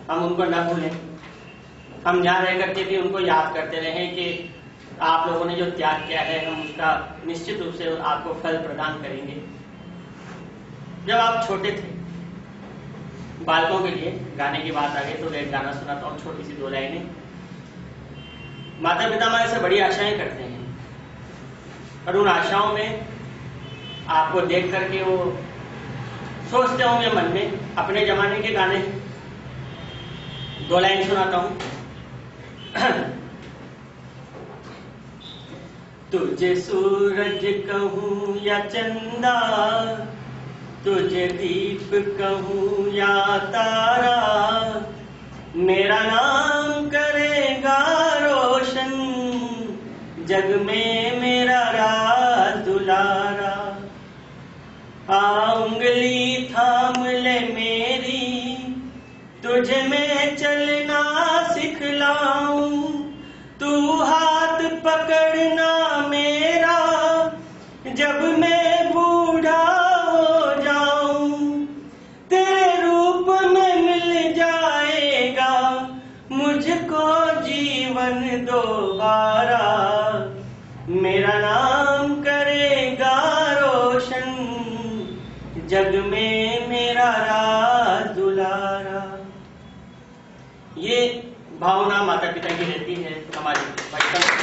हम उनको न भूलें। हम जहाँ रह करके भी उनको याद करते रहें कि आप लोगों ने जो त्याग किया है, हम उसका निश्चित रूप से आपको फल प्रदान करेंगे। जब आप छोटे थे, बालकों के लिए गाने की बात आ गई तो एक गाना सुनाता हूँ, छोटी सी 2 लाइनें। माता पिता हमारे से बड़ी आशाएं करते हैं और उन आशाओं में आपको देख करके वो सोचते होंगे मन में, अपने जमाने के गाने 2 लाइन सुनाता हूं। तुझे सूरज कहूं या चंदा, तुझे दीप कहूं या तारा, मेरा नाम करेगा रोशन, जग में मेरा राज दुलारा। उंगली थाम ले मेरी, तुझे मैं चलना सिखलाऊं, तू हाथ पकड़ना मेरा, जब मैं बूढ़ा हो जाऊं, तेरे रूप में मिल जाएगा मुझको जीवन दोबारा, मेरा नाम करेगा रोशन, जग में मेरा राज दुलारा। ये भावना माता पिता की रहती है हमारे बचपन।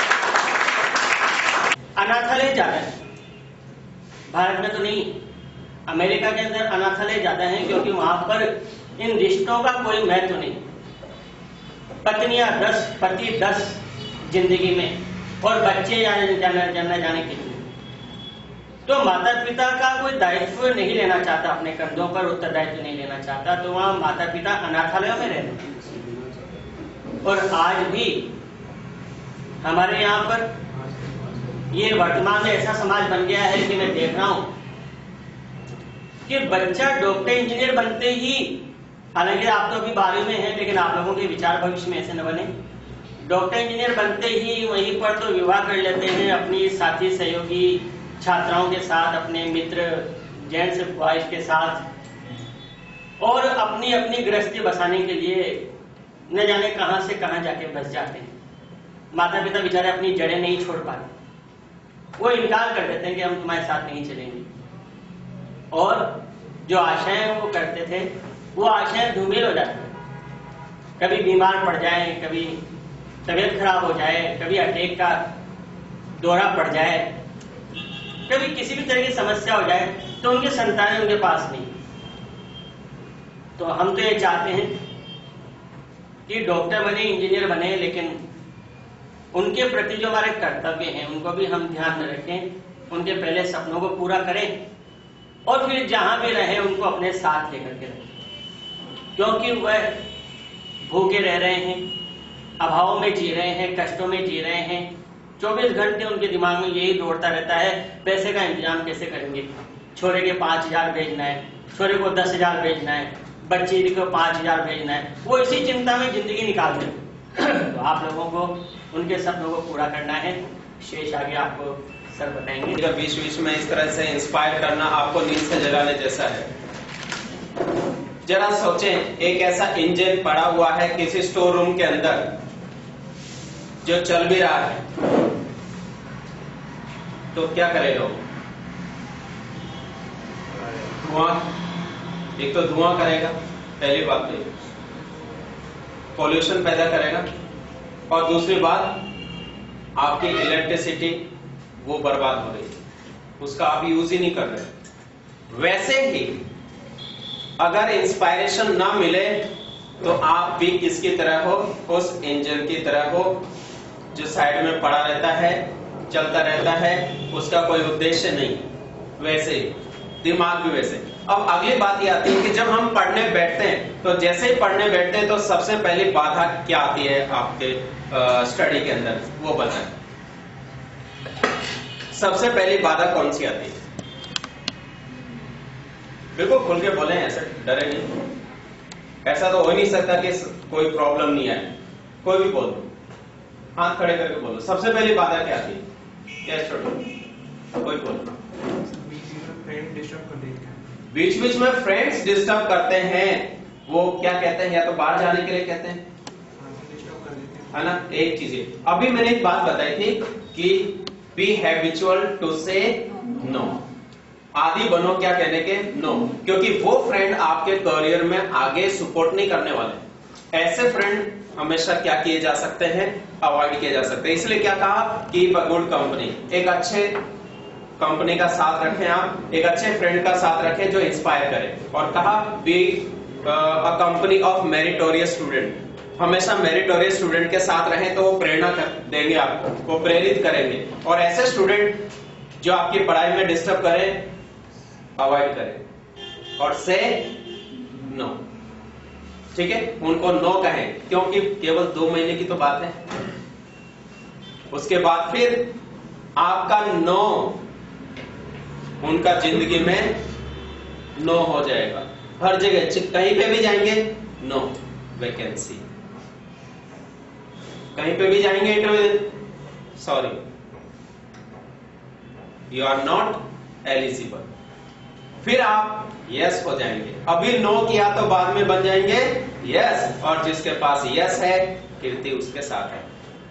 अनाथालय ज्यादा है भारत में तो नहीं, अमेरिका के अंदर अनाथालय ज्यादा है, क्योंकि वहां पर इन रिश्तों का कोई महत्व नहीं। पत्नियां 10, पति 10 जिंदगी में, और बच्चे जाने के लिए। तो माता पिता का कोई दायित्व नहीं लेना चाहता, अपने कंधों पर उत्तरदायित्व नहीं लेना चाहता, तो वहां माता पिता अनाथालयों में रहते हैं। और आज भी हमारे यहाँ पर ये वर्तमान में ऐसा समाज बन गया है कि मैं देख रहा हूं कि बच्चा डॉक्टर इंजीनियर बनते ही, हालांकि आप तो अभी 12वीं में हैं, लेकिन आप लोगों के विचार भविष्य में ऐसे न बने, डॉक्टर इंजीनियर बनते ही वहीं पर तो विवाह कर लेते हैं अपनी साथी सहयोगी छात्राओं के साथ, अपने मित्र जेंट्स बॉयज के साथ, और अपनी अपनी गृहस्थी बसाने के लिए न जाने कहां से कहां जाके बस जाते हैं। माता पिता बेचारे अपनी जड़ें नहीं छोड़ पाते, वो इनकार कर देते हैं कि हम तुम्हारे साथ नहीं चलेंगे, और जो आशाएं वो करते थे वो आशाएं धूमिल हो जाती हैं। कभी बीमार पड़ जाए, कभी तबीयत खराब हो जाए, कभी अटैक का दौरा पड़ जाए, कभी किसी भी तरह की समस्या हो जाए, तो उनके संतान उनके पास नहीं। तो हम तो ये चाहते हैं कि डॉक्टर बने, इंजीनियर बने, लेकिन उनके प्रति जो हमारे कर्तव्य हैं उनको भी हम ध्यान में रखें, उनके पहले सपनों को पूरा करें, और फिर जहां भी रहे उनको अपने साथ लेकर के रखें, क्योंकि वह भूखे रह रहे हैं, अभाव में जी रहे हैं, कष्टों में जी रहे हैं। 24 घंटे उनके दिमाग में यही दौड़ता रहता है, पैसे का इंतजाम कैसे करेंगे, छोरे के 5000 भेजना है, छोरे को 10,000 भेजना है, बच्चे को 5000 भेजना है, वो इसी चिंता में जिंदगी निकालते हैं। तो आप लोगों को उनके सपनों को पूरा करना है, शेष आगे आपको सर बताएंगे। बीच बीच में इस तरह से इंस्पायर करना आपको नींद से जगाने जैसा है। जरा सोचें, एक ऐसा इंजन पड़ा हुआ है किसी स्टोर रूम के अंदर जो चल भी रहा है, तो क्या करेगा वो? धुआं, एक तो धुआं करेगा, पहली बात तो पॉल्यूशन पैदा करेगा, और दूसरी बात आपकी इलेक्ट्रिसिटी वो बर्बाद हो रही है, उसका आप यूज ही नहीं कर रहे। वैसे ही अगर इंस्पायरेशन ना मिले तो आप भी किसकी तरह हो? उस इंजन की तरह हो जो साइड में पड़ा रहता है, चलता रहता है, उसका कोई उद्देश्य नहीं। वैसे दिमाग भी वैसे। अब अगली बात ये आती है कि जब हम पढ़ने बैठते हैं, तो जैसे ही पढ़ने बैठते हैं तो सबसे पहली बाधा क्या आती है आपके स्टडी के अंदर, वो बताएं। सबसे पहली बाधा कौन सी आती है? बिल्कुल खुल के बोले, ऐसे डरे नहीं। ऐसा तो हो ही नहीं सकता कि कोई प्रॉब्लम नहीं है, कोई भी बोल दो, हाथ खड़े करके बोलो। सबसे पहली बाधा क्या आती है? क्या स्टूडेंट कोई बोल? बीच बीच में फ्रेंड्स डिस्टर्ब करते हैं। वो क्या कहते हैं, या तो बाहर जाने के लिए कहते हैं, है ना। एक चीज है, अभी मैंने एक बात बताई थी कि be habitual to say no, आदि बनो क्या कहने के, नो, क्योंकि वो फ्रेंड आपके करियर में आगे सपोर्ट नहीं करने वाले। ऐसे फ्रेंड हमेशा क्या किए जा सकते हैं, अवॉइड किए जा सकते हैं। इसलिए क्या कहा, कीप अ गुड कंपनी, एक अच्छे कंपनी का साथ रखें, आप एक अच्छे फ्रेंड का साथ रखें जो इंस्पायर करे। और कहा be a company of meritorious student, हमेशा मेरिटोरियस स्टूडेंट के साथ रहें तो वो प्रेरणा देंगे आपको, वो प्रेरित करेंगे। और ऐसे स्टूडेंट जो आपकी पढ़ाई में डिस्टर्ब करें, अवॉइड करें। और से नो, ठीक है, उनको नो कहें, क्योंकि केवल 2 महीने की तो बात है। उसके बाद फिर आपका नो उनका जिंदगी में नो हो जाएगा। हर जगह कहीं पे भी जाएंगे, नो वैकेंसी, कहीं पे भी जाएंगे interview, sorry you are not eligible. फिर आप यस हो जाएंगे। अभी नो किया तो बाद में बन जाएंगे यस, और जिसके पास यस है, कीर्ति उसके साथ है,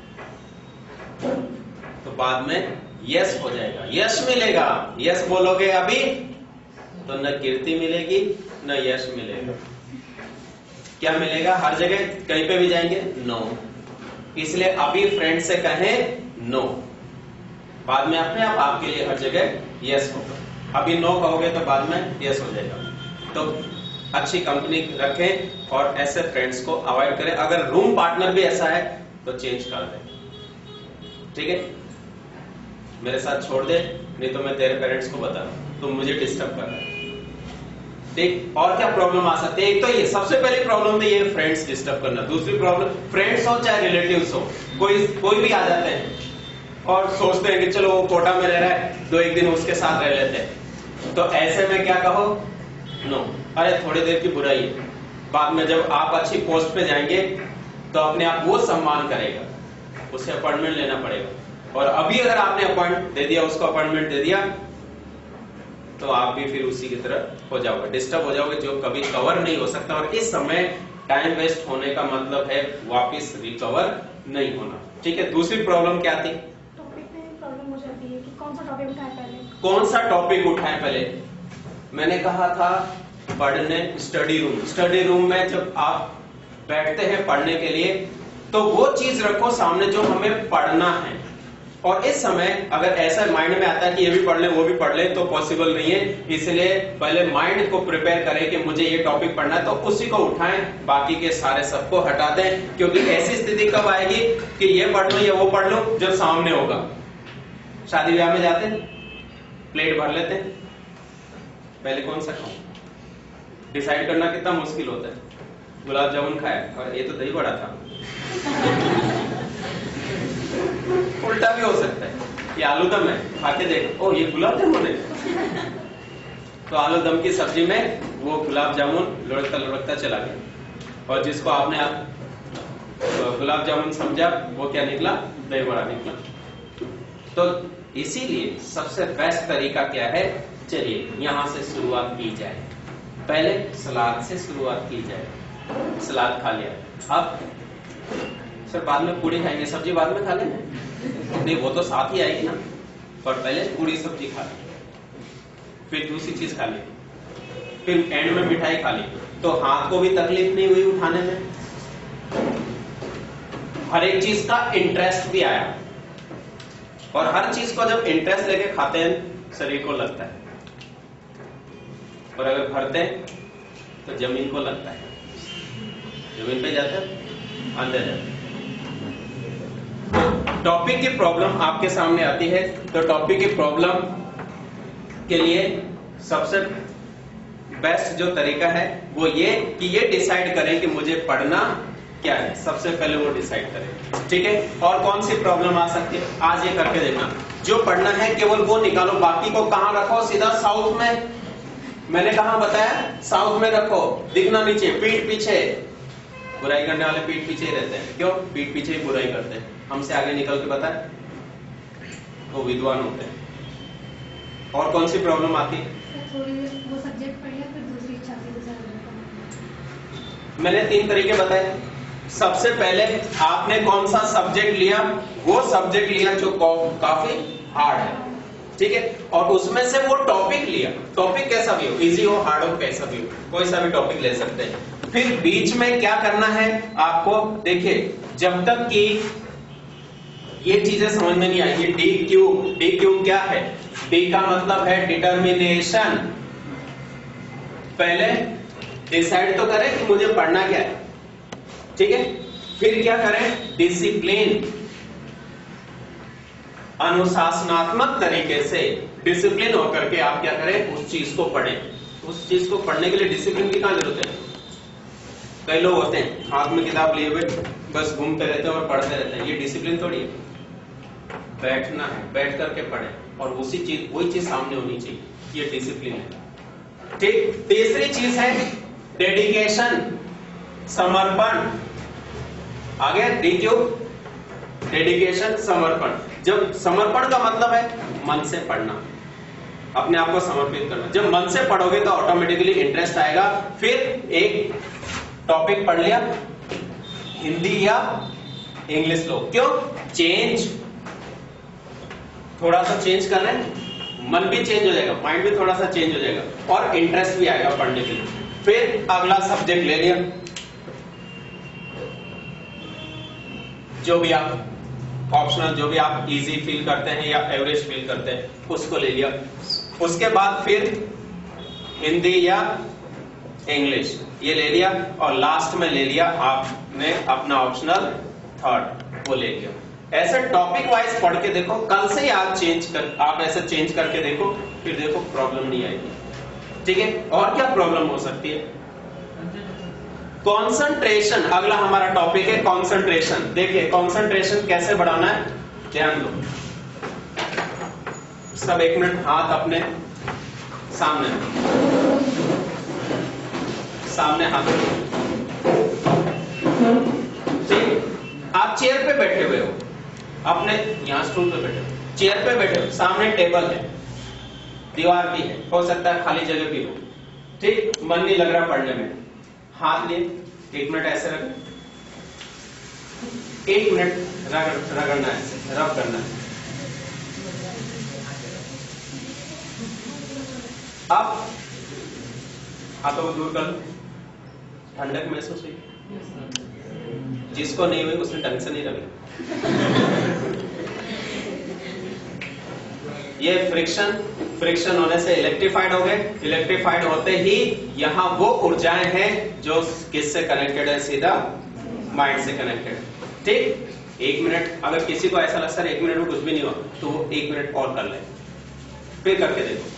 तो बाद में यस हो जाएगा, यश मिलेगा। यस बोलोगे अभी तो न कीर्ति मिलेगी न यश मिलेगा। क्या मिलेगा, हर जगह कहीं पे भी जाएंगे नो। इसलिए अभी फ्रेंड से कहें नो, बाद में अपने आप आपके लिए हर जगह यस होगा। अभी नो कहोगे तो बाद में यस हो जाएगा। तो अच्छी कंपनी रखें और ऐसे फ्रेंड्स को अवॉइड करें। अगर रूम पार्टनर भी ऐसा है तो चेंज कर दें, ठीक है, मेरे साथ छोड़ दे, नहीं तो मैं तेरे पेरेंट्स को बता दूं तुम मुझे डिस्टर्ब कर रहे हैं, ठीक। और क्या प्रॉब्लम आ सकती है, एक तो ये सबसे पहली प्रॉब्लम तो ये फ्रेंड्स डिस्टर्ब करना। दूसरी प्रॉब्लम, फ्रेंड्स हो चाहे रिलेटिव्स हो, कोई भी आ जाते हैं और सोचते हैं कि चलो वो कोटा में रह रहा है, 2-1 दिन उसके साथ रह लेते हैं। तो ऐसे में क्या कहो, नो, अरे थोड़ी देर की बुराई है, बाद में जब आप अच्छी पोस्ट पे जाएंगे तो अपने आप वो सम्मान करेगा, उसे अपॉइंटमेंट लेना पड़ेगा। और अभी अगर आपने अपॉइंटमेंट दे दिया, उसको अपॉइंटमेंट दे दिया, तो आप भी फिर उसी की तरह हो जाओगे, डिस्टर्ब हो जाओगे, जो कभी कवर नहीं हो सकता। और इस समय टाइम वेस्ट होने का मतलब है वापस रिकवर नहीं होना, ठीक है। दूसरी प्रॉब्लम क्या थी, टॉपिक में प्रॉब्लम हो जाती है कि कौन सा टॉपिक उठाएं पहले, कौन सा टॉपिक उठाएं पहले। मैंने कहा था पढ़ने, स्टडी रूम में जब आप बैठते हैं पढ़ने के लिए तो वो चीज रखो सामने जो हमें पढ़ना है। और इस समय अगर ऐसा माइंड में आता है कि ये भी पढ़ ले वो भी पढ़ ले, तो पॉसिबल नहीं है। इसलिए पहले माइंड को प्रिपेयर करें कि मुझे ये टॉपिक पढ़ना है, तो उसी को उठाएं, बाकी के सारे सबको हटा दें। क्योंकि ऐसी स्थिति कब आएगी कि ये पढ़ लो या वो पढ़ लो, जब सामने होगा। शादी ब्याह में जाते हैं, प्लेट भर लेते हैं, पहले कौन सा खाऊं, डिसाइड करना कितना मुश्किल होता है। गुलाब जामुन खाया और ये तो दही बड़ा था। उल्टा भी हो सकता है, ये आलू दम है, खा के देखो, ओ ये गुलाब जामुन है। तो आलू दम की सब्जी में वो गुलाब जामुन लुढ़कता चला गया, और जिसको आपने गुलाब जामुन समझा वो क्या निकला, दही बड़ा निकला। तो इसीलिए सबसे बेस्ट तरीका क्या है, चलिए यहां से शुरुआत की जाए। पहले सलाद से शुरुआत की जाए। सलाद खा लिया, अब सर बाद में पूरी खाएंगे, सब्जी बाद में खा लेंगे, नहीं वो तो साथ ही आएगी ना, पर पहले पूरी सब्जी खा ली, फिर दूसरी चीज खा ली, फिर एंड में मिठाई खा ली, तो हाथ को भी तकलीफ नहीं हुई उठाने में, हर एक चीज का इंटरेस्ट भी आया। और हर चीज को जब इंटरेस्ट लेके खाते हैं शरीर को लगता है, और अगर भरते हैं तो जमीन को लगता है, जमीन पे जाता है, अंदर जाता है। टॉपिक की प्रॉब्लम आपके सामने आती है, तो टॉपिक की प्रॉब्लम के लिए सबसे बेस्ट जो तरीका है वो ये कि ये डिसाइड करें कि मुझे पढ़ना क्या है, सबसे पहले वो डिसाइड करें, ठीक है। और कौन सी प्रॉब्लम आ सकती है, आज ये करके देखना। जो पढ़ना है केवल वो निकालो, बाकी को कहां रखो, सीधा साउथ में। मैंने कहां बताया, साउथ में रखो, दिखना नीचे, पीठ पीछे। बुराई करने वाले पीठ पीछे ही रहते हैं, क्यों, पीठ पीछे ही बुराई करते हैं। हमसे आगे निकल के बताए वो विद्वान होते हैं। और कौन सी प्रॉब्लम आती है, थोड़ी वो सब्जेक्ट पढ़ लिया फिर दूसरी इच्छा से मैंने 3 तरीके बताए। सबसे पहले आपने कौन सा सब्जेक्ट लिया, वो सब्जेक्ट लिया जो काफी हार्ड है, ठीक है, और उसमें से वो टॉपिक लिया। टॉपिक कैसा भी हो, इजी हो, हार्ड हो, कैसा भी हो, कोई सा भी टॉपिक ले सकते हैं। फिर बीच में क्या करना है आपको, देखिए जब तक कि ये चीजें समझ में नहीं आएंगी। डी क्यू क्या है? डी का मतलब है डिटर्मिनेशन। पहले डिसाइड तो करें कि मुझे पढ़ना क्या है, ठीक है। फिर क्या करें? डिसिप्लिन, अनुशासनात्मक तरीके से डिसिप्लिन होकर के आप क्या करें, उस चीज को पढ़ें। उस चीज को पढ़ने के लिए डिसिप्लिन की कहां जरूरत है? कई लोग होते हैं हाथ में किताब लिए हुए बस घूमते रहते हैं और पढ़ते रहते हैं, ये डिसिप्लिन थोड़ी है। बैठना है, बैठ करके पढ़ें और उसी चीज, वही चीज सामने होनी चाहिए, ये डिसिप्लिन है, ठीक। तीसरी चीज है डेडिकेशन, समर्पण। आगे डीक्यू, डेडिकेशन, समर्पण। जब समर्पण का मतलब है मन से पढ़ना, अपने आप को समर्पित करना। जब मन से पढ़ोगे तो ऑटोमेटिकली इंटरेस्ट आएगा। फिर एक टॉपिक पढ़ लिया, हिंदी या इंग्लिश लो, क्यों? चेंज, थोड़ा सा चेंज कर रहे हैं, मन भी चेंज हो जाएगा, माइंड भी थोड़ा सा चेंज हो जाएगा और इंटरेस्ट भी आएगा पढ़ने के लिए। फिर अगला सब्जेक्ट ले लिया, जो भी आप ऑप्शनल, जो भी आप इजी फील करते हैं या एवरेज फील करते हैं, उसको ले लिया। उसके बाद फिर हिंदी या इंग्लिश ये ले लिया और लास्ट में ले लिया आपने अपना ऑप्शनल थर्ड, वो ले लिया। ऐसे टॉपिक वाइज पढ़ के देखो, कल से ही आप ऐसे चेंज करके देखो, फिर देखो प्रॉब्लम नहीं आएगी, ठीक है। और क्या प्रॉब्लम हो सकती है? कंसंट्रेशन, अगला हमारा टॉपिक है कंसंट्रेशन। देखिए कंसंट्रेशन कैसे बढ़ाना है, ध्यान दो सब। 1 मिनट हाथ अपने सामने हाथ, ठीक। आप चेयर पे बैठे हुए हो, अपने यहां स्टूल पे बैठे हो, चेयर पे बैठे हो, सामने टेबल है, दीवार भी है, हो सकता है खाली जगह भी हो, ठीक। मन नहीं लग रहा पढ़ने में, हाथ लिए 1 मिनट ऐसे रखें, 1 मिनट रगड़ना है, रब करना है। अब हाथों को दूर कर लो, ठंडक महसूस हुई? जिसको नहीं हुई उसने ढंग से नहीं रखी। ये फ्रिक्शन होने से इलेक्ट्रीफाइड हो गए। इलेक्ट्रीफाइड होते ही यहाँ वो ऊर्जाएं हैं जो किससे कनेक्टेड है, सीधा माइंड से कनेक्टेड, ठीक। 1 मिनट, अगर किसी को ऐसा लगता है 1 मिनट में कुछ भी नहीं हुआ तो वो 1 मिनट और कर ले, फिर करके देखो।